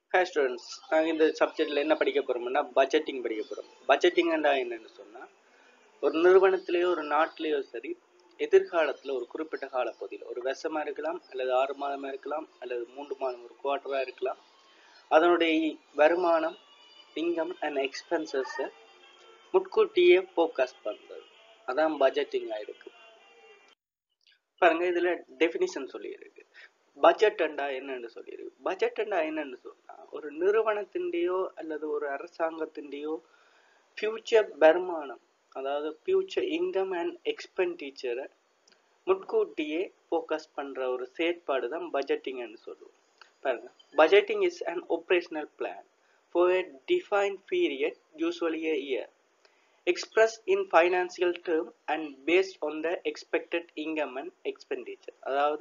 Hi students, நாங்கள் இந்த சப்ஜெக்டில் என்ன படிக்க போகிறோம்னா பட்ஜெட்டிங் படிக்க போகிறோம். பட்ஜெட்டிங்னா என்னென்னு சொன்னால், ஒரு நிறுவனத்திலேயோ ஒரு நாட்டிலேயோ சரி, எதிர்காலத்தில் ஒரு குறிப்பிட்ட காலப்பகுதியில் ஒரு வருஷமாக இருக்கலாம், அல்லது 6 மாதமாக இருக்கலாம், அல்லது 3 மாதம் ஒரு குவார்ட்டராக இருக்கலாம், அதனுடைய வருமானம், இன்கம் அண்ட் எக்ஸ்பென்சஸை முன்கூட்டியே ஃபோக்கஸ் பண்ணுறது, அதான் பட்ஜெட்டிங்காக இருக்குது. பாருங்கள், இதில் டெஃபினிஷன் சொல்லியிருக்கு. பட்ஜெட்டண்டா என்னன்னு சொல்லியிருக்கு. பட்ஜெட்டண்டா என்னன்னு சொன்னால், ஒரு நிறுவனத்திൻ്റെയോ அல்லது ஒரு அரசாங்கத்திൻ്റെയോ ஃபியூச்சர் வருமானம், அதாவது ஃபியூச்சர் இன்கம் அண்ட் எக்ஸ்பெண்டிச்சரை முன்கூட்டியே ஃபோக்கஸ் பண்ணுற ஒரு செயற்பாடு தான் பட்ஜெட்டிங்னு சொல்லுவோம். பாருங்க, budgeting is an operational plan for a defined period, usually a year, expressed in financial term and based on the expected income and expenditure. அதாவது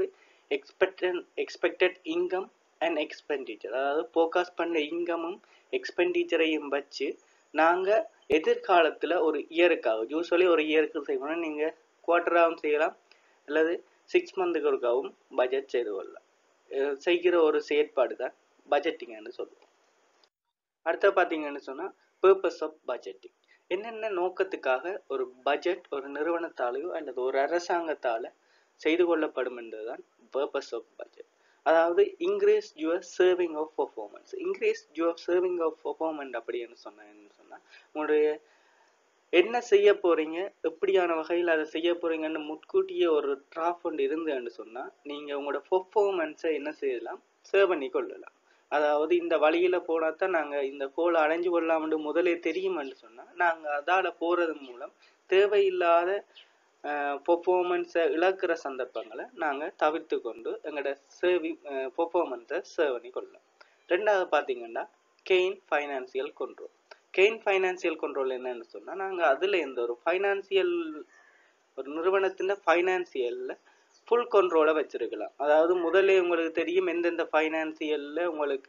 expected income and expenditure, அதாவது ஃபோக்கஸ் பண்ண இன்கமும் எக்ஸ்பெண்டிச்சரையும் வச்சு நாங்கள் எதிர்காலத்தில் ஒரு இயருக்காக, யூஸ்வலி ஒரு இயருக்கு செய்யணும், நீங்கள் குவார்ட்டராகவும் செய்யலாம் அல்லது 6 மந்த்துக்கு ஒருக்காகவும் பட்ஜெட் செய்து கொள்ளலாம். செய்கிற ஒரு செயற்பாடு தான் பட்ஜெட்டிங்னு சொல்லுவோம். அடுத்த பார்த்தீங்கன்னு சொன்னால், பர்பஸ் ஆஃப் பட்ஜெட்டிங். என்னென்ன நோக்கத்துக்காக ஒரு பட்ஜெட் ஒரு நிறுவனத்தாலேயோ அல்லது ஒரு அரசாங்கத்தால் செய்து கொள்ளப்படும் என்பதுதான் பர்பஸ் ஆஃப் பட்ஜெட். அதாவது increase your saving of performance. Increase your saving of performance அப்படின்னு சொன்னால் உங்களுடைய என்ன செய்ய போகிறீங்க, எப்படியான வகையில் அதை செய்ய போகிறீங்கன்னு முன்கூட்டியே ஒரு டிராஃப்ட் ஒன்று இருந்துன்னு சொன்னால் நீங்கள் உங்களோட பர்ஃபார்மன்ஸை என்ன செய்யலாம், சேவ் பண்ணி கொள்ளலாம். அதாவது இந்த வழியில் போனால் தான் நாங்கள் இந்த கோலை அடைஞ்சு கொள்ளலாம்னு முதலே தெரியுமென்று சொன்னால் நாங்கள் அதால் போகிறது மூலம் தேவையில்லாத பர்ஃபார்மன்ஸை இழக்கிற சந்தர்ப்பங்களை நாங்கள் தவிர்த்து கொண்டு எங்களோட பர்ஃபார்மன்ஸை சேவ் பண்ணி கொள்ளலாம். ரெண்டாவது பார்த்தீங்கன்னா gain financial control. Gain financial control என்னன்னு சொன்னால், நாங்கள் அதில் எந்த ஒரு ஃபைனான்சியல் ஒரு நிறுவனத்தின் ஃபைனான்சியலில் ஃபுல் கண்ட்ரோலை வச்சுருக்கலாம். அதாவது முதல்ல உங்களுக்கு தெரியும் எந்தெந்த ஃபைனான்சியலில் உங்களுக்கு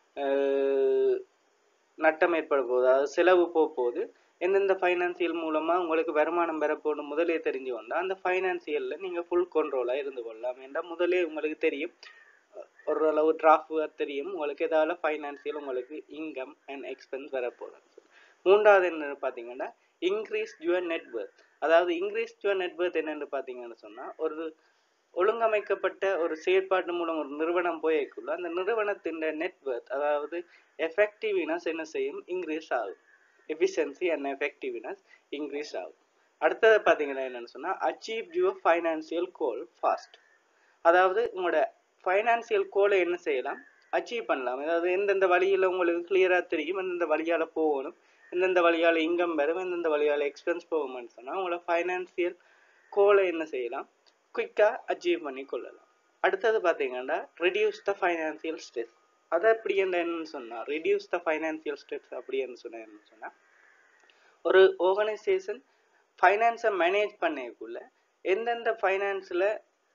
நட்டம் ஏற்பட போகுது, அதாவது செலவு போகுது, எந்தெந்த ஃபைனான்சியல் மூலமாக உங்களுக்கு வருமானம் பெறப்போகணும் முதலே தெரிஞ்சு கொண்டா அந்த ஃபைனான்சியலில் நீங்கள் ஃபுல் கண்ட்ரோலாக இருந்து கொள்ளலாம். என்றால் முதலே உங்களுக்கு தெரியும், ஓரளவு டிராஃப்ட் தெரியும் உங்களுக்கு எதாவது ஃபைனான்சியல் உங்களுக்கு இன்கம் அண்ட் எக்ஸ்பென்ஸ் வரப்போகுதுன்னு சொல்லி. மூன்றாவது என்னென்னு பார்த்தீங்கன்னா இன்க்ரீஸ் யுவர் நெட்வொர்க். அதாவது இன்க்ரீஸ் யுவர் நெட்வொர்க் என்னென்னு பார்த்தீங்கன்னு சொன்னால், ஒரு ஒழுங்கமைக்கப்பட்ட ஒரு செயற்பாட்டு மூலம் ஒரு நிறுவனம் போய்க்குள்ள அந்த நிறுவனத்தின் நெட்வொர்க், அதாவது எஃபெக்டிவ்னஸ் என்ன செய்யும், இன்க்ரீஸ் ஆகும். எஃபிஷியன்சி அண்ட் எஃபெக்டிவ்னஸ் இன்க்ரீஸ் ஆகும். அடுத்தது பார்த்தீங்கன்னா என்னென்னு சொன்னால் achieve your financial goal fast. அதாவது உங்களோட ஃபைனான்சியல் கோலை என்ன செய்யலாம், அச்சீவ் பண்ணலாம். அதாவது எந்தெந்த வழியில் உங்களுக்கு கிளியராக தெரியும், எந்தெந்த வழியால் போகணும், எந்தெந்த வழியால் இன்கம் வரும், எந்தெந்த வழியால் எக்ஸ்பென்ஸ் போகும்னு சொன்னால் உங்களோட ஃபைனான்சியல் கோலை என்ன செய்யலாம், குயிக்காக அச்சீவ் பண்ணி கொள்ளலாம். அடுத்தது பார்த்தீங்கன்னா ரெடியூஸ் த ஃபைனான்சியல் ஸ்ட்ரெஸ். அதை அப்படி என்னன்னு சொன்னால் ரெடியூஸ் த ஃபைனான்சியல் ஸ்ட்ரெஸ் அப்படின்னு சொன்னால் ஒரு ஆர்கனைசேஷன் ஃபைனான்ஸை மேனேஜ் பண்ணக்குள்ள எந்தெந்த ஃபைனான்ஸில்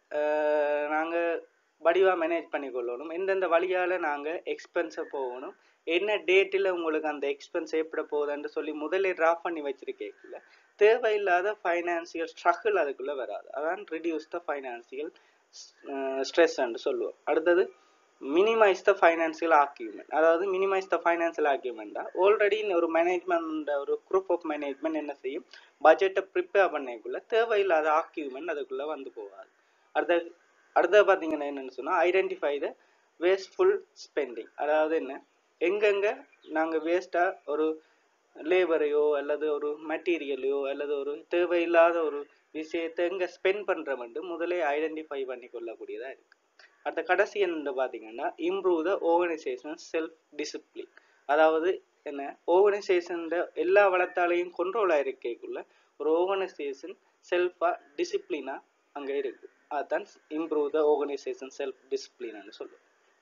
நாங்கள் வடிவாக மேனேஜ் பண்ணிக்கொள்ளணும், எந்தெந்த வழியால் நாங்கள் எக்ஸ்பென்ஸை போகணும், என்ன டேட்டில் உங்களுக்கு அந்த எக்ஸ்பென்ஸ் எப்படி போகுதுன்னு சொல்லி முதலே ட்ராப் பண்ணி வச்சுருக்கேக்குள்ள தேவையில்லாத ஃபைனான்சியல் ஸ்ட்ரகிள் அதுக்குள்ளே வராது. அதான் ரிடியூஸ் த ஃபைனான்சியல் ஸ்ட்ரெஸ் என்று சொல்லுவோம். அடுத்தது மினிமைஸ் த ஃபைனான்சியல் ஆர்கியூமெண்ட். அதாவது மினிமைஸ் த ஃபைனான்சியல் ஆர்கியூமெண்ட்டா ஆல்ரெடி ஒரு மேனேஜ்மெண்ட் ஒரு குரூப் ஆஃப் மேனேஜ்மெண்ட் என்ன செய்யும், பட்ஜெட்டை ப்ரிப்பேர் பண்ணக்குள்ள தேவையில்லாத ஆர்கியூமெண்ட் அதுக்குள்ளே வந்து போகாது. அடுத்தது பார்த்தீங்கன்னா என்னென்னு சொன்னால் ஐடென்டிஃபை த வேஸ்ட்ஃபுல் ஸ்பெண்டிங். அதாவது என்ன, எங்கெங்கே நாங்கள் வேஸ்ட்டாக ஒரு லேபரையோ அல்லது ஒரு மெட்டீரியலையோ அல்லது ஒரு தேவையில்லாத ஒரு விஷயத்தை எங்கே ஸ்பெண்ட் பண்ணுறோம்ட்டு முதலே ஐடென்டிஃபை பண்ணி கொள்ளக்கூடியதாக இருக்குது. அடுத்த கடைசி என்ன பார்த்தீங்கன்னா improve the organisation self discipline. அதாவது என்ன, ஆர்கனைசேஷன் எல்லா வளத்தாலையும் கண்ட்ரோலாக இருக்கக்குள்ள ஒரு ஆர்கனைசேஷன் செல்ஃபாக டிசிப்ளினாக அங்கே இருக்குது. அதுதான் இம்ப்ரூவ் த ஆர்கனைசேஷன் செல்ஃப் டிசிப்ளின்னு சொல்லுவோம்.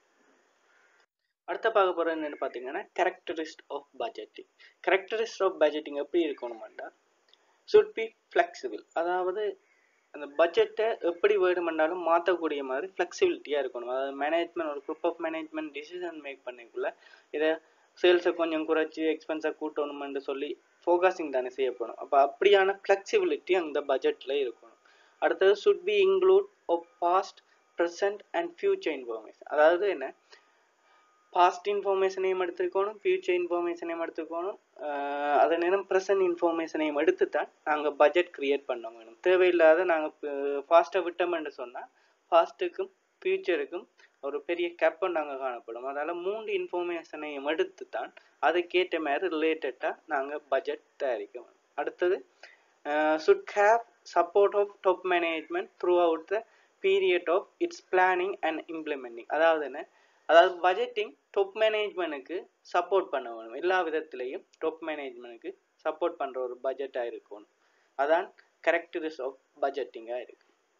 அடுத்த பார்க்க போகிறது என்னென்னு பார்த்தீங்கன்னா characteristic of budgeting. Characteristic of budgeting எப்படி இருக்கணும்னா சுட் பி ஃப்ளெக்சிபிள். அதாவது அந்த பட்ஜெட்டை எப்படி வேணுமென்றாலும் மாற்றக்கூடிய மாதிரி ஃப்ளெக்சிபிலிட்டியாக இருக்கணும். அதாவது மேனேஜ்மெண்ட் ஒரு group of management decision make பண்ணிக்குள்ள இதை சேல்ஸை கொஞ்சம் குறைச்சி எக்ஸ்பென்ஸை கூட்டணுமென்று சொல்லி ஃபோக்கஸிங் தானே செய்யப்படும். அப்போ அப்படியான ஃப்ளெக்சிபிலிட்டி அந்த பட்ஜெட்டில் இருக்கணும். அடுத்தது should be include of past present and future information. அதாவது என்ன, பாஸ்ட் இன்ஃபர்மேஷனையும் எடுத்துக்கணும், ஃபியூச்சர் இன்ஃபர்மேஷனையும் எடுத்துக்கணும், அதே நேரம் ப்ரெசன்ட் இன்ஃபர்மேஷனையும் எடுத்து தான் நாங்கள் பட்ஜெட் கிரியேட் பண்ண வேணும். தேவையில்லாத நாங்கள் ஃபாஸ்ட்டாக விட்டோம்னு சொன்னால் ஃபாஸ்ட்டுக்கும் ஃபியூச்சருக்கும் ஒரு பெரிய கேப்பை நாங்கள் காணப்படும். அதால் 3 இன்ஃபர்மேஷனையும் எடுத்து தான் அதுக்கேற்ற மாதிரி ரிலேட்டடாக நாங்கள் பட்ஜெட் தயாரிக்க வேணும். அடுத்தது should have support of top management throughout the period of its planning and implementing. அதாவது பட்ஜெட்டிங் டாப் மேனேஜ்மெண்ட்டுக்கு சப்போர்ட் பண்ண வேணும். எல்லா விதத்திலையும் டாப் மேனேஜ்மெண்ட்டுக்கு சப்போர்ட் பண்ணுற ஒரு பட்ஜெட்டாக இருக்கணும். அதான் கேரக்டரிஸ்டிக்ஸ் ஆஃப் பட்ஜெட்டிங்காக இருக்கு.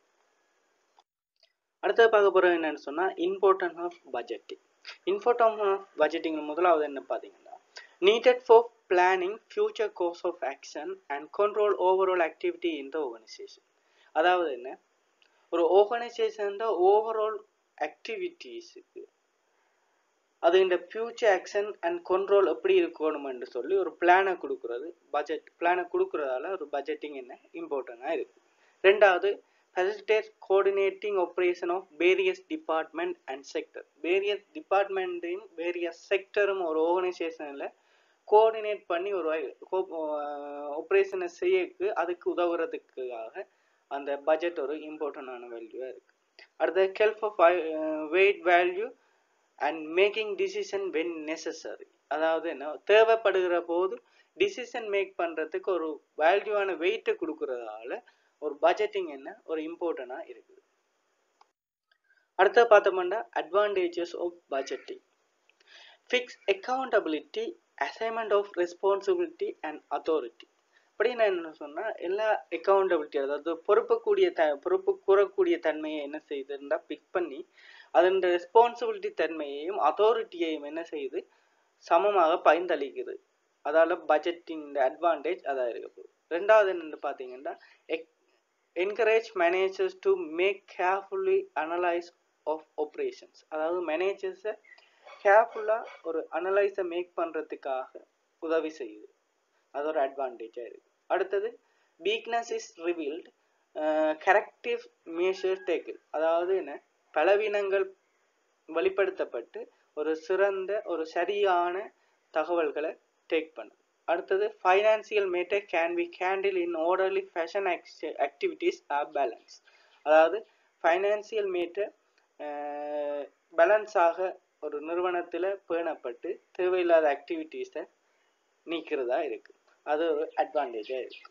அடுத்தது பார்க்க போகிறது என்னன்னு சொன்னால் importance of budgeting. Importance of budgeting முதலாவது என்ன பார்த்தீங்கன்னா, needed for planning future course of action and control overall activity in the organisation. அதாவது என்ன, ஒரு ஆர்கனைசேஷன் ஓவரால் ஆக்டிவிட்டீஸுக்கு அது இந்த ஃபியூச்சர் ஆக்ஷன் அண்ட் கண்ட்ரோல் எப்படி இருக்கணும்னு சொல்லி ஒரு பிளானை கொடுக்குறது பட்ஜெட். பிளானை கொடுக்குறதால ஒரு பட்ஜெட்டிங் என்ன இம்பார்ட்டண்டாக இருக்குது. ரெண்டாவது facilitate coordinating operation of various department and sector. various department in various sector ஒரு ஆர்கனைசேஷனில் கோஆர்டினேட் பண்ணி ஒரு ஆப்ரேஷனை செய்யக்கு அதுக்கு உதவுறதுக்காக அந்த பட்ஜெட் ஒரு இம்பார்ட்டண்டான வேல்யூவாக இருக்குது. அடுத்த help of weight value and making decision when necessary. அதாவது என்ன, தேவைப்படுகிற போது டிசிஷன் மேக் பண்ணுறதுக்கு ஒரு வேல்யூவான வெயிட்டை கொடுக்குறதால ஒரு பட்ஜெட்டிங் என்ன ஒரு இம்பார்ட்டண்டாக இருக்குது. அடுத்த பார்த்தோம்னா advantages of budgeting. Fix accountability, assignment of responsibility and authority. அப்படின்னு என்ன சொன்னால், எல்லா அக்கௌண்டபிலிட்டி அதாவது பொறுப்பு கூறக்கூடிய தன்மையை என்ன செய்யுதுன்னா பிக் பண்ணி அதன் ரெஸ்பான்சிபிலிட்டி தன்மையையும் அத்தாரிட்டியையும் என்ன செய்யுது சமமாக பயந்தளிக்குது. அதால் பட்ஜெட்டிங் அட்வான்டேஜ் அதாக இருக்க போகுது. ரெண்டாவது என்னென்னு பார்த்தீங்கன்னா, encourage managers to make carefully analyze of operations. அதாவது மேனேஜர்ஸை கேர்ஃபுல்லாக ஒரு அனலைஸை மேக் பண்ணுறதுக்காக உதவி செய்யுது. அது ஒரு அட்வான்டேஜாக இருக்குது. அடுத்தது weakness is revealed, corrective measure tackle. அதாவது என்ன, பலவீனங்கள் வெளிப்படுத்தப்பட்டு ஒரு சரியான தகவல்களை டேக் பண்ணுது. அடுத்தது financial matter can be handle in orderly fashion activities are balance. அதாவது ஃபைனான்சியல் மேட்டர் பேலன்ஸாக ஒரு நிறுவனத்தில் பேணப்பட்டு தேவையில்லாத ஆக்டிவிட்டீஸை நீக்கிறதா இருக்கு. அது ஒரு அட்வான்டேஜாக இருக்கு.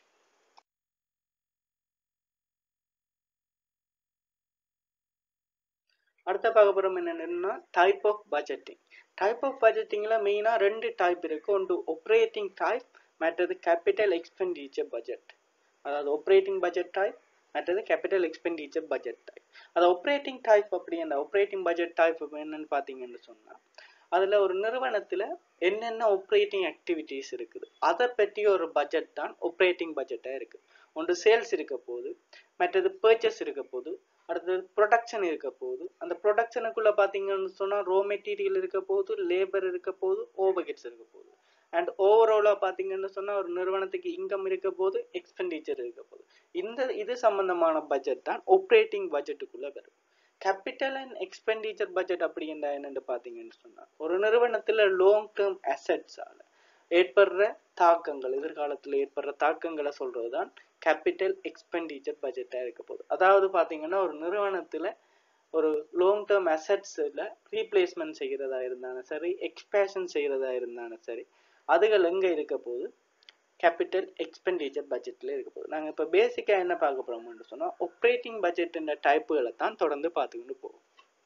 அடுத்த பார்க்க போகிறோம் என்னென்னா type of budgeting. Type of பட்ஜெட்டிங்கில் மெயினாக 2 டைப் இருக்குது. ஒன்று ஆப்ரேட்டிங் டைப், மற்றது கேபிட்டல் எக்ஸ்பெண்டிச்சர் பட்ஜெட். அதாவது ஆப்ரேட்டிங் பட்ஜெட் டைப், மற்றது கேபிட்டல் எக்ஸ்பெண்டிச்சர் பட்ஜெட் டைப். அது ஆப்ரேட்டிங் டைப் அப்படி அந்த ஆப்ரேட்டிங் பட்ஜெட் டைப் என்னன்னு பார்த்தீங்கன்னு சொன்னால், அதில் ஒரு நிறுவனத்தில் என்னென்ன ஆப்ரேட்டிங் ஆக்டிவிட்டீஸ் இருக்குது அதை பற்றி ஒரு பட்ஜெட் தான் ஆப்ரேட்டிங் பட்ஜெட்டாக இருக்குது. ஒன்று சேல்ஸ் இருக்க போது, மற்றது பர்ச்சேஸ் இருக்க போது, அடுத்தது ப்ரொடக்ஷன் இருக்க போகுது. அந்த ப்ரொடக்ஷனுக்குள்ள பார்த்தீங்கன்னு சொன்னால் ரோ மெட்டீரியல் இருக்க போகுது, லேபர் இருக்க போகுது, ஓவர்ஹெட்ஸ் இருக்க போகுது. அண்ட் ஓவராலாக பார்த்தீங்கன்னு சொன்னால் ஒரு நிறுவனத்துக்கு இன்கம் இருக்க போது, எக்ஸ்பெண்டிச்சர் இருக்க போகுது. இது சம்பந்தமான பட்ஜெட் தான் ஆப்ரேட்டிங் பட்ஜெட்டுக்குள்ள வரும். கேபிட்டல் அண்ட் எக்ஸ்பெண்டிச்சர் பட்ஜெட் அப்படி என்னன்னு பார்த்தீங்கன்னு சொன்னால், ஒரு நிறுவனத்தில் லாங் டேர்ம் அசெட்ஸால் ஏற்படுற தாக்கங்கள், எதிர்காலத்தில் ஏற்படுற தாக்கங்களை சொல்றது தான் கேபிட்டல் எக்ஸ்பெண்டிச்சர் பட்ஜெட்டாக இருக்க போகுது. அதாவது பார்த்தீங்கன்னா ஒரு நிறுவனத்தில் ஒரு லாங் டேர்ம் அசெட்ஸில் ரீப்ளேஸ்மெண்ட் செய்கிறதா இருந்தாலும் சரி, எக்ஸ்பேஷன் செய்கிறதா இருந்தாலும் சரி, அதுகள் எங்கே இருக்க போகுது கேபிட்டல் எக்ஸ்பெண்டிச்சர் பட்ஜெட்டில் இருக்க போகுது. நாங்கள் இப்போ பேசிக்காக என்ன பார்க்க போகிறோம்னு சொன்னால் ஆப்ரேட்டிங் பட்ஜெட்டுன்ற டைப்புகளை தான் தொடர்ந்து பார்த்துக்கிட்டு போவோம்.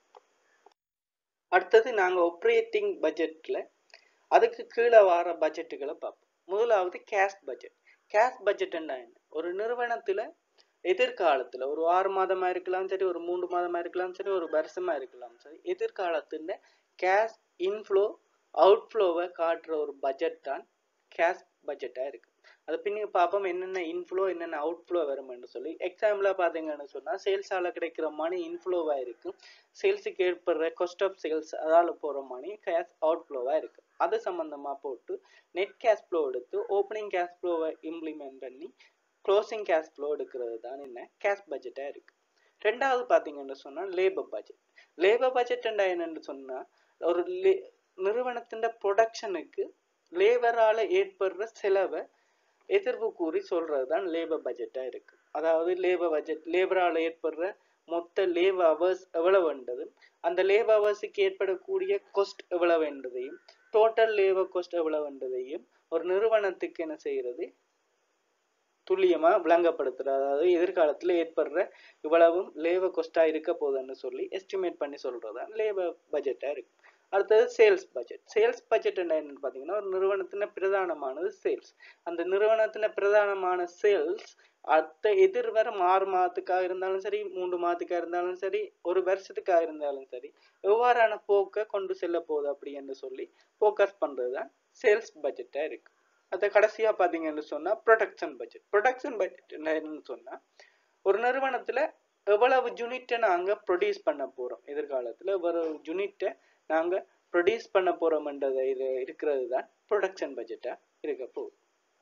அடுத்தது நாங்கள் ஆப்ரேட்டிங் பட்ஜெட்டில் அதுக்கு கீழே வர பட்ஜெட்டுகளை பார்ப்போம். முதலாவது கேஷ் பட்ஜெட். கேஷ் பட்ஜெட்னா என்ன, ஒரு நிறுவனத்தில் எதிர்காலத்தில் ஒரு 6 மாதமா இருக்கலாம் சரி, ஒரு 3 மாதமா இருக்கலாம் சரி, ஒரு வருஷமா இருக்கலாம் சரி, எதிர்காலத்துல கேஷ் இன்ஃப்ளோ அவுட்ஃப்ளோவை காட்டுற ஒரு பட்ஜெட் தான் கேஷ் பட்ஜெட்டா இருக்கு. அது பின்னாடி பார்ப்போம் என்னென்ன இன்ஃப்ளோ என்னென்ன அவுட்ஃப்ளோ வரும்னு சொல்லி. எக்ஸாம்பிளா பார்த்தீங்கன்னு சொன்னா சேல்ஸால கிடைக்கிற மணி இன்ஃப்ளோவா இருக்கும், சேல்ஸுக்கு ஏற்படுற காஸ்ட் ஆஃப் சேல்ஸ் அதால போற மணி கேஷ் அவுட்ஃப்ளோவா இருக்கு. அது சம்பந்தமா போட்டு நெட் கேஷ் ஃப்ளோ எடுத்து ஓப்பனிங் கேஷ் ஃப்ளோவை இம்ப்ளிமெண்ட் பண்ணி க்ளோசிங் கேஷ் ஃப்ளோ எடுக்கிறது தான் என்ன கேஷ் பட்ஜெட்டாக இருக்குது. ரெண்டாவது பார்த்தீங்கன்னு சொன்னால் லேபர் பட்ஜெட். லேபர் பட்ஜெட் என்னன்னு சொன்னால் ஒரு நிறுவனத்தின் ப்ரொடக்ஷனுக்கு லேபரால ஏற்படுற செலவை எதிர்வு கூறி சொல்றதுதான் லேபர் பட்ஜெட்டா இருக்கு. அதாவது லேபர் பட்ஜெட் லேபரால ஏற்படுற மொத்த லேபர் அவர்ஸ் எவ்வளவுன்றது, அந்த லேபர் அவர்ஸுக்கு ஏற்படக்கூடிய கொஸ்ட் எவ்வளவுன்றதையும், டோட்டல் லேபர் கொஸ்ட் எவ்வளவுன்றதையும் ஒரு நிறுவனத்துக்கு என்ன செய்யறது, துல்லியமா விளங்கப்படுத்துறது. அதாவது எதிர்காலத்துல ஏற்படுற இவ்வளவும் லேபர் கொஸ்டா இருக்க போகுதுன்னு சொல்லி எஸ்டிமேட் பண்ணி சொல்றதுதான் லேபர் பட்ஜெட்டா இருக்கு. அடுத்தது சேல்ஸ் பட்ஜெட். சேல்ஸ் பட்ஜெட் என்னன்னு பாத்தீங்கன்னா, ஒரு நிறுவனத்தின பிரதானமானது சேல்ஸ். அந்த நிறுவனத்தின பிரதானமான சேல்ஸ் அடுத்த எதிர்வரும் 6 மாதத்துக்காக இருந்தாலும் சரி, 3 மாதத்துக்காக இருந்தாலும் சரி, ஒரு வருஷத்துக்காக இருந்தாலும் சரி, எவ்வாறான போக்க கொண்டு செல்ல போகுது அப்படின்னு சொல்லி போக்கஸ் பண்றதுதான் சேல்ஸ் பட்ஜெட்டா இருக்கு. அதை கடைசியா பாத்தீங்கன்னு சொன்னா ப்ரொடக்ஷன் பட்ஜெட். ப்ரொடக்ஷன் பட்ஜெட் என்னன்னு சொன்னா, ஒரு நிறுவனத்துல எவ்வளவு யூனிட்டை நாங்க ப்ரொடியூஸ் பண்ண போறோம், எதிர்காலத்துல ஒரு யூனிட்டை நாங்க ப்ரொடியூஸ் பண்ண போறோம்ன்றது இது இருக்கிறது தான் ப்ரொடக்ஷன் பட்ஜெட்டா இருக்க போகுது.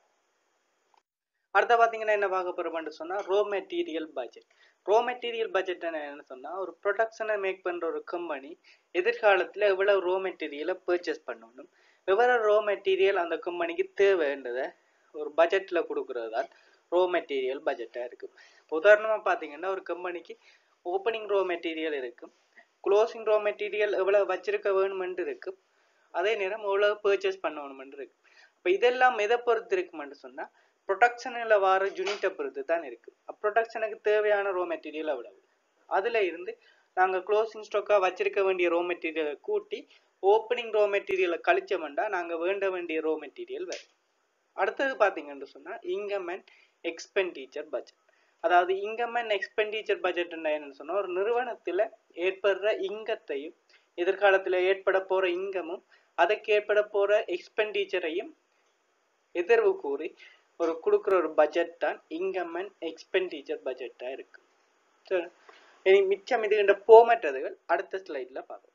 அடுத்த பாத்தீங்கன்னா என்ன பார்க்க போறோம்னு சொன்னா raw material budget. Raw material budget என்ன சொன்னா, ஒரு ப்ரொடக்ஷனை மேக் பண்ற ஒரு கம்பெனி எதிர்காலத்துல எவ்வளவு ரோ மெட்டீரியலை பர்ச்சேஸ் பண்ணணும், எவ்வளவு ரோ மெட்டீரியல் அந்த கம்பெனிக்கு தேவைன்றத ஒரு பட்ஜெட்ல கொடுக்கறது தான் ரோ மெட்டீரியல் பட்ஜெட்டா இருக்கு. உதாரணமா பாத்தீங்கன்னா, ஒரு கம்பெனிக்கு ஓப்பனிங் ரோ மெட்டீரியல் இருக்கும், க்ளோசிங் ரோ மெட்டீரியல் எவ்வளவு வச்சிருக்க வேணுமென்று இருக்கு, அதே நேரம் எவ்வளவு பர்ச்சேஸ் பண்ணணுமென்று இருக்கு. இப்போ இதெல்லாம் எதை பொறுத்து இருக்குமென்று சொன்னா, ப்ரொடக்ஷன்ல வர யூனிட்டை பொறுத்து தான் இருக்கு. ப்ரொடக்ஷனுக்கு தேவையான ரோ மெட்டீரியல் எவ்வளவு, அதுல இருந்து நாங்க க்ளோசிங் ஸ்டாக்கா வச்சிருக்க வேண்டிய ரோ மெட்டீரியலை கூட்டி ஓப்பனிங் ரோ மெட்டீரியலை கழிச்சோம்னா நாங்க வேண்ட வேண்டிய ரோ மெட்டீரியல் வேறு. அடுத்தது பாத்தீங்கன்னு சொன்னா இன்கம் அண்ட் எக்ஸ்பெண்டிச்சர் பட்ஜெட். அதாவது இன்கம் அண்ட் எக்ஸ்பெண்டிச்சர் பட்ஜெட் என்னன்னு சொன்னா, ஒரு நிறுவனத்துல ஏற்படுற இங்கத்தையும் எதிர்காலத்துல ஏற்பட போற இங்கமும் அதுக்கு ஏற்பட போற எக்ஸ்பெண்டிச்சரையும் எதிர்வு கூறி ஒரு கொடுக்குற ஒரு பட்ஜெட் தான் இன்கம் அண்ட் எக்ஸ்பெண்டிச்சர் பட்ஜெட்டா இருக்கு. சரி, இனி மிச்சம் இதுகின்ற போமற்றதுகள் அடுத்த ஸ்லைட்ல பார்க்கலாம்.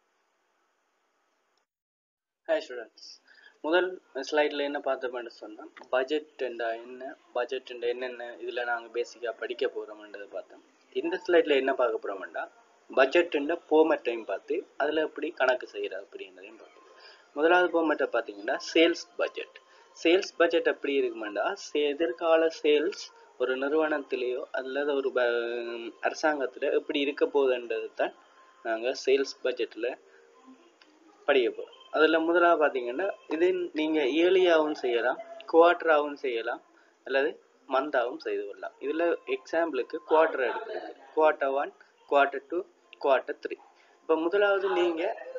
ஹாய் ஸ்டூடெண்ட்ஸ், முதல் ஸ்லைட்ல என்ன பார்த்தோம்னு சொன்னா பட்ஜெட் என்ன, பட்ஜெட் என்னென்ன இதுல நாங்க பேசிக்கா படிக்க போறோம்ன்றதை பார்த்தோம். இந்த ஸ்லைட்ல என்ன பார்க்க போறோம்னா பட்ஜெட் போமட்டையும் பார்த்து அதுல எப்படி கணக்கு செய்யறது அப்படின்றதையும் பார்ப்போம். முதலாவது போமட்டை பார்த்தீங்கன்னா சேல்ஸ் பட்ஜெட். சேல்ஸ் பட்ஜெட் எப்படி இருக்குமெண்டா, எதிர்கால சேல்ஸ் ஒரு நிறுவனத்திலேயோ அல்லது ஒரு அரசாங்கத்துல எப்படி இருக்க போகுதுன்றது தான் நாங்க சேல்ஸ் பட்ஜெட்ல படிக்க போறோம். அதுல முதலாவது பாத்தீங்கன்னா, இது நீங்க இயர்லியாகவும் செய்யலாம், குவார்டராகவும் செய்யலாம், அல்லது மந்தாவும் செய்து கொள்ளலாம். இதுல எக்ஸாம்பிளுக்கு குவார்டர் எடுத்துருக்கு, குவார்டர் 1, குவார்டர் 2, குவார்டர் 3. இப்ப முதலாவது நீங்க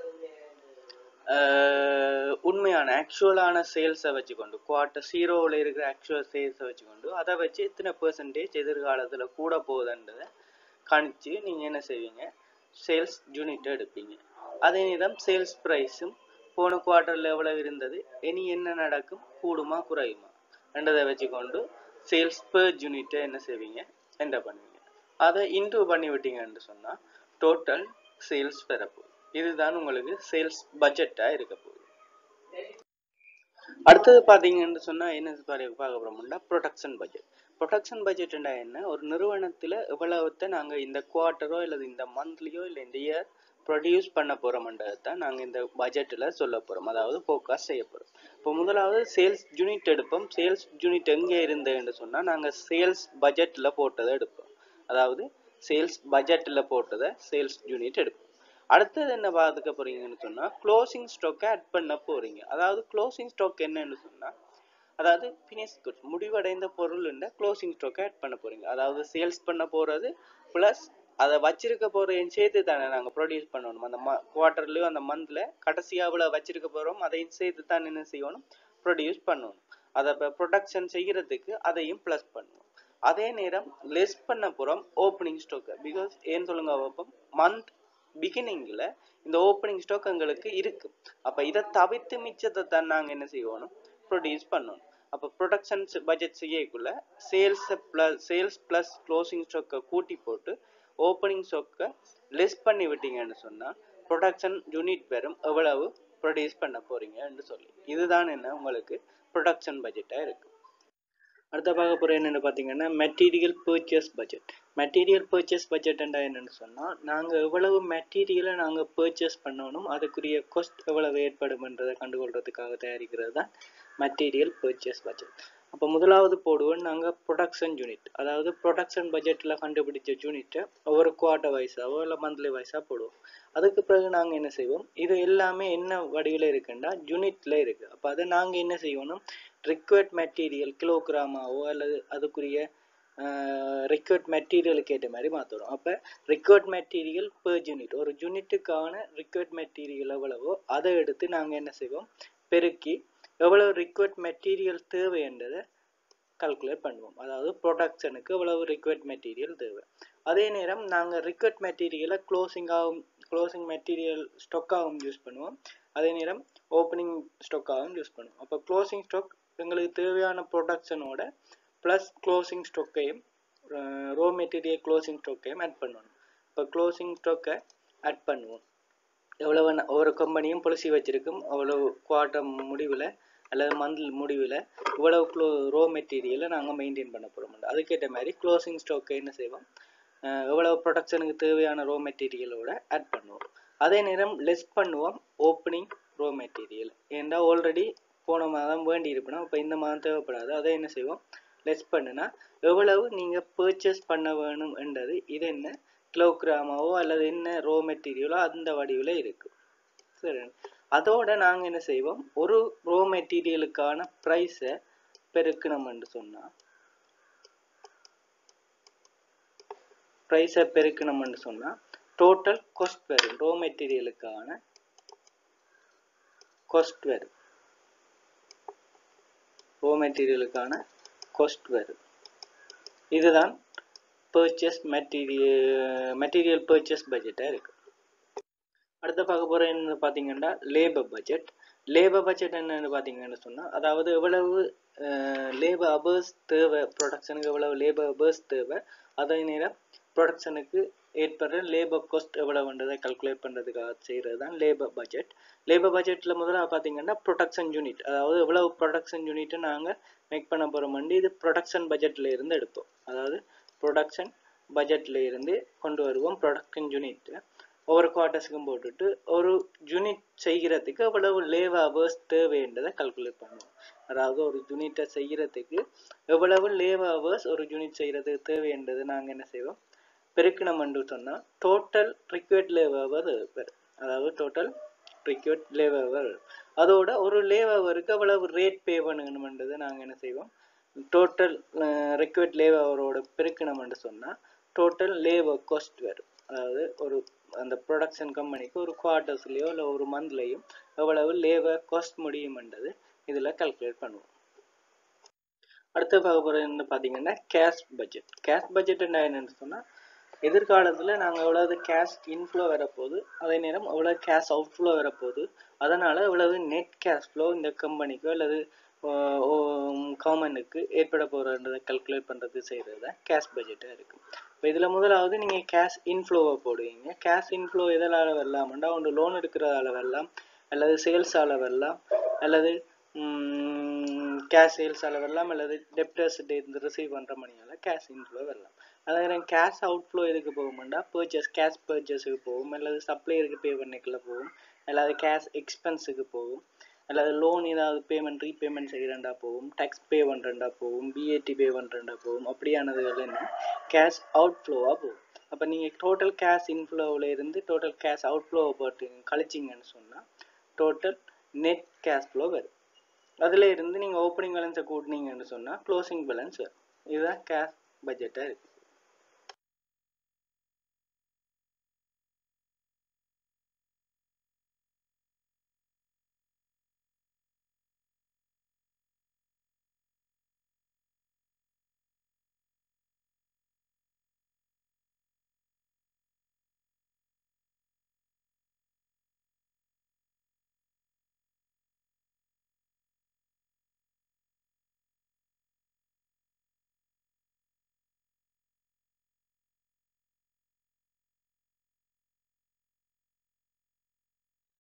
உண்மையான ஆக்சுவலான சேல்ஸை வச்சுக்கொண்டு, குவார்டர் 0ல இருக்கிற ஆக்சுவல் சேல்ஸை வச்சுக்கொண்டு அதை வச்சு எத்தனை பெர்சன்டேஜ் எதிர்காலத்துல கூட போகுதுன்றதை கணிச்சு நீங்க என்ன செய்வீங்க, சேல்ஸ் யூனிட் எடுப்பீங்க. அதே நேரம் சேல்ஸ் பிரைஸும் போன குவார்டர்ல எவ்வளவு இருந்தது, இனி என்ன நடக்கும், கூடுமா குறையுமா என்றதை வச்சுக்கொண்டு சேல்ஸ் பெர் யூனிட்டை என்ன செய்வீங்க, என்டர் பண்ணுவீங்க. அதை இன்டூ பண்ணி விட்டீங்கன்னு சொன்னா டோட்டல் சேல்ஸ் பெறப்போகுது. இதுதான் உங்களுக்கு சேல்ஸ் பட்ஜெட்டா இருக்க போகுது. அடுத்தது பாத்தீங்கன்னு சொன்னா என்ன பார்க்க போறோம்னா ப்ரொடக்ஷன் பட்ஜெட். ப்ரொடக்ஷன் பட்ஜெட்னா என்ன, ஒரு நிறுவனத்துல எவ்வளவுத்தை நாங்க இந்த குவார்டரோ இல்லது இந்த மந்த்லியோ இல்லை இந்த இயர் ப்ரொடியூஸ் பண்ண போறோம்ன்றதான் நாங்க இந்த பட்ஜெட்ல சொல்ல போறோம், அதாவது ஃபோர்காஸ்ட் செய்ய போறோம். இப்போ முதலாவது சேல்ஸ் யூனிட் எடுப்போம். சேல்ஸ் யூனிட் எங்க இருந்ததுன்னு சொன்னா நாங்க சேல்ஸ் பட்ஜெட்ல போட்டதை எடுப்போம், அதாவது சேல்ஸ் பட்ஜெட்ல போட்டதை சேல்ஸ் யூனிட் எடுப்போம். அடுத்தது என்ன பார்த்துக்க போறீங்கன்னு சொன்னா க்ளோசிங் ஸ்டாக்கை ஆட் பண்ண போறீங்க. அதாவது க்ளோசிங் ஸ்டாக் என்னன்னு சொன்னா, அதாவது ஃபினிஷ் குட்ஸ் முடிவடைந்த பொருள் க்ளோசிங் ஸ்டாக்கை ஆட் பண்ண போறீங்க. அதாவது சேல்ஸ் பண்ண போறது பிளஸ் அதை வச்சிருக்க போறதையும் சேர்த்து தானே நாங்க ப்ரொடியூஸ் பண்ணணும். அந்த குவார்டர்லயோ அந்த மந்த்ல கடைசியா அவ்வளவு வச்சிருக்க போறோம், அதையும் சேர்த்து தான் என்ன செய்யணும், ப்ரொடியூஸ் பண்ணணும். அதை ப்ரொடக்ஷன் செய்யறதுக்கு அதையும் பிளஸ் பண்ணணும். அதே நேரம் லெஸ் பண்ண போறோம் ஓப்பனிங் ஸ்டாக். பிகாஸ் ஏன் சொல்லுங்க பார்ப்போம், மந்த் பிகினிங்ல இந்த ஓப்பனிங் ஸ்டாக் எங்களுக்கு இருக்கு. அப்ப இதை தவிர்த்து மிச்சத்தை தான் நாங்க என்ன செய்யணும், ப்ரொடியூஸ் பண்ணணும். அப்ப ப்ரொடக்ஷன் பட்ஜெட் செய்யக்குள்ள சேல்ஸ் பிளஸ் க்ளோசிங் ஸ்டாக்கை கூட்டி போட்டு ஓப்பனிங் ஸ்டாக்கை லெஸ் பண்ணி விட்டீங்கன்னு சொன்னா ப்ரொடக்ஷன் யூனிட் வெறும் எவ்வளவு ப்ரொடியூஸ் பண்ண போறீங்கன்னு சொல்லி இதுதான் என்ன உங்களுக்கு ப்ரொடக்ஷன் பட்ஜெட்டா இருக்கு. அடுத்த பார்க்க போற என்னன்னு பாத்தீங்கன்னா material purchase budget. Material purchase பட்ஜெட்ண்டா என்னன்னு சொன்னால், நாங்கள் எவ்வளவு மெட்டீரியலை நாங்கள் பர்ச்சேஸ் பண்ணணும், அதுக்குரிய காஸ்ட் எவ்வளவு ஏற்படும்ன்றதை கண்டுகொள்றதுக்காக தயாரிக்கிறது தான் மெட்டீரியல் பர்ச்சேஸ் பட்ஜெட். அப்போ முதலாவது போடுவோம் நாங்கள் ப்ரொடக்ஷன் யூனிட், அதாவது ப்ரொடக்ஷன் பட்ஜெட்டில் கண்டுபிடிச்ச யூனிட்டை ஒவ்வொரு குவார்ட்டர் வைஸாவோ இல்லை மந்த்லி வைஸாக போடுவோம். அதுக்கு பிறகு நாங்கள் என்ன செய்வோம், இது எல்லாமே என்ன வடிவில் இருக்குன்னா யூனிட்டில் இருக்குது. அப்போ அதை நாங்கள் என்ன செய்யணும், ரிக்வயர்ட் மெட்டீரியல் கிலோகிராமாவோ அல்லது அதுக்குரிய ரிக்வயர்ட் மெட்டீரியலுக்கு ஏற்ற மாதிரி மாற்றணும். அப்போ ரிக்வயர்ட் மெட்டீரியல் பெர் யூனிட், ஒரு யூனிட்டுக்கான ரிக்வயர்ட் மெட்டீரியல் எவ்வளவோ அதை எடுத்து நாங்கள் என்ன செய்வோம், பெருக்கி எவ்வளவு ரிக்வயர்ட் மெட்டீரியல் தேவைன்றதை கால்குலேட் பண்ணுவோம். அதாவது ப்ரொடக்ஷனுக்கு எவ்வளவு ரிக்வயர்ட் மெட்டீரியல் தேவை. அதே நேரம் நாங்கள் ரிக்வயர்ட் மெட்டீரியலை க்ளோசிங் மெட்டீரியல் ஸ்டாக்காகவும் யூஸ் பண்ணுவோம், அதே நேரம் ஓப்பனிங் ஸ்டாக்காகவும் யூஸ் பண்ணுவோம். அப்போ க்ளோசிங் ஸ்டாக் எங்களுக்கு தேவையான ப்ரொடக்ஷனோட ப்ளஸ் க்ளோசிங் ஸ்டாக்கையும் ரோ மெட்டீரியல் க்ளோசிங் ஸ்டாக்கையும் ஆட் பண்ணணும். இப்போ க்ளோசிங் ஸ்டாக்கை ஆட் பண்ணுவோம். எவ்வளவு ஒவ்வொரு கம்பெனியும் பாலிசி வச்சிருக்கும், அவ்வளவு குவார்ட்டர் முடிவில் அல்லது மந்த் முடிவில் இவ்வளவு ரோ மெட்டீரியலை நாங்கள் மெயின்டைன் பண்ண போகிறோம். அதுக்கேற்ற மாதிரி க்ளோசிங் ஸ்டாக்கை என்ன செய்வோம், எவ்வளவு ப்ரொடக்ஷனுக்கு தேவையான ரோ மெட்டீரியலோட ஆட் பண்ணுவோம். அதே நேரம் லெஸ் பண்ணுவோம் ஓப்பனிங் ரோ மெட்டீரியல், ஏன்னா ஆல்ரெடி போன மாதம் வேண்டி இருப்போம், இப்போ இந்த மாதம் தேவைப்படாது. அதை என்ன செய்வோம், லெஸ் பண்ணுனா எவ்வளவு நீங்கள் பர்ச்சேஸ் பண்ண வேணும் என்றது இது என்ன கிலோகிராமாவோ அல்லது என்ன ரோ மெட்டீரியலோ அந்த வடிவில் இருக்கு. சரி, அதோட நாங்கள் என்ன செய்வோம், ஒரு ரோ மெட்டீரியலுக்கான ப்ரைஸை பெருக்கணும்னு சொன்னால் டோட்டல் காஸ்ட் வரும், ரோ மெட்டீரியலுக்கான காஸ்ட் வரும், இதுதான் பர்ச்சேஸ் மெட்டீரியல் பர்ச்சேஸ் பட்ஜெட்டாக இருக்கு. அடுத்த பார்க்க போகிற என்ன பார்த்தீங்கன்னா லேபர் பட்ஜெட். லேபர் பட்ஜெட் என்னன்னு பார்த்தீங்கன்னு சொன்னால், அதாவது எவ்வளவு லேபர் ஹவர்ஸ் தேவை, ப்ரொடக்ஷனுக்கு எவ்வளவு லேபர் ஹவர்ஸ் தேவை, அதே நேரம் ப்ரொடக்ஷனுக்கு ஏற்படுற லேபர் காஸ்ட் எவ்வளவுன்றதை கால்குலேட் பண்ணுறதுக்காக செய்கிறது தான் லேபர் பட்ஜெட். லேபர் பட்ஜெட்டில் முதல்ல பார்த்தீங்கன்னா ப்ரொடக்ஷன் யூனிட், அதாவது எவ்வளவு ப்ரொடக்ஷன் யூனிட்டை நாங்கள் மேக் பண்ண போகிறோம், இது ப்ரொடக்ஷன் பட்ஜெட்டில் இருந்து எடுப்போம். அதாவது ப்ரொடக்ஷன் பட்ஜெட்டில் இருந்து கொண்டு வருவோம் ப்ரொடக்ஷன் யூனிட்டை. ஒவ்வொரு குவார்ட்டர்ஸுக்கும் போட்டுட்டு ஒரு யூனிட் செய்கிறதுக்கு எவ்வளவு லேபர் ஹவர்ஸ் தேவைன்றதை கால்குலேட் பண்ணுவோம். அதாவது ஒரு யூனிட்டை செய்கிறதுக்கு எவ்வளவு லேபர் ஹவர்ஸ் ஒரு யூனிட் செய்கிறதுக்கு தேவைன்றது நாங்கள் என்ன செய்வோம், பெருக்கணும்னு சொன்னால் டோட்டல் ரிக்வயர்ட் லேபர் ஹவர் வரும். அதாவது டோட்டல் ரிக்வயர்ட் லேபர் ஹவர், அதோட ஒரு லேபர் ஹவருக்கு எவ்வளவு ரேட் பே பண்ணணும்ன்றதை நாங்கள் என்ன செய்வோம், டோட்டல் ரிக்வயர்ட் லேபர் ஹவரோட பெருக்கணும்னு சொன்னால் டோட்டல் லேபர் காஸ்ட் வரும். அதாவது ஒரு அந்த ப்ரொடக்ஷன் கம்பெனிக்கு ஒரு குவார்ட்டர்ஸ்லையோ இல்லை ஒரு மந்த்லையும் எவ்வளவு லேபர் காஸ்ட் முடியும்ன்றது இதில் கால்குலேட் பண்ணுவோம். அடுத்த பார்க்க போகிறது பார்த்தீங்கன்னா கேஷ் பட்ஜெட். கேஷ் பட்ஜெட் என்னன்னு சொன்னால், எதிர்காலத்தில் நாங்கள் எவ்வளவு கேஷ் இன்ஃப்ளோ வரப்போகுது, அதே நேரம் எவ்வளோ கேஷ் அவுட்ஃப்ளோ வரப்போகுது, அதனால் எவ்வளவு நெட் கேஷ் ஃப்ளோ இந்த கம்பெனிக்கோ அல்லது கவர்மெண்ட்டுக்கு ஏற்பட போகிறன்றதை கால்குலேட் பண்ணுறது செய்கிறது தான் கேஷ் பட்ஜெட்டாக இருக்குது. இப்போ இதில் முதலாவது நீங்கள் கேஷ் இன்ஃப்ளோவை போடுவீங்க. கேஷ் இன்ஃப்ளோ எதனால் வரலாம்னா, ஒன்று லோன் எடுக்கிறதால வரலாம், அல்லது சேல்ஸால் வரலாம், அல்லது கேஷ் சேல்ஸால் வரலாம், அல்லது டெப்டர்ஸ்கிட்ட இருந்து ரிசீவ் பண்ணுற மணியால் கேஷ் இன்ஃப்ளோ வரலாம். அதே கேஷ் அவுட்ஃப்ளோ எதுக்கு போகும்னா கேஷ் பர்ச்சேஸுக்கு போகும், அல்லது சப்ளையருக்கு பே பண்ணிக்கல போகும், அல்லது கேஷ் எக்ஸ்பென்ஸுக்கு போகும், அல்லது லோன் ஏதாவது பேமெண்ட் ரீபேமெண்ட் செய்கிறண்டா போகும், டேக்ஸ் பே பண்ணுறண்டா போகும், பிஏடி பே பண்ணுறண்டா போகும். அப்படியானதுகள் என்ன கேஷ் அவுட்ஃப்ளோவாக போகும். அப்போ நீங்கள் டோட்டல் கேஷ் இன்ஃப்ளோவில் இருந்து டோட்டல் கேஷ் அவுட்ஃப்ளோவை போட்டு கழிச்சிங்கன்னு சொன்னால் டோட்டல் நெட் கேஷ் ஃப்ளோ வரும். அதில் இருந்து நீங்கள் ஓப்பனிங் பேலன்ஸை கூட்டினீங்கன்னு சொன்னால் க்ளோசிங் பேலன்ஸ் வரும். இதுதான் கேஷ் பட்ஜெட்டாக இருக்குது.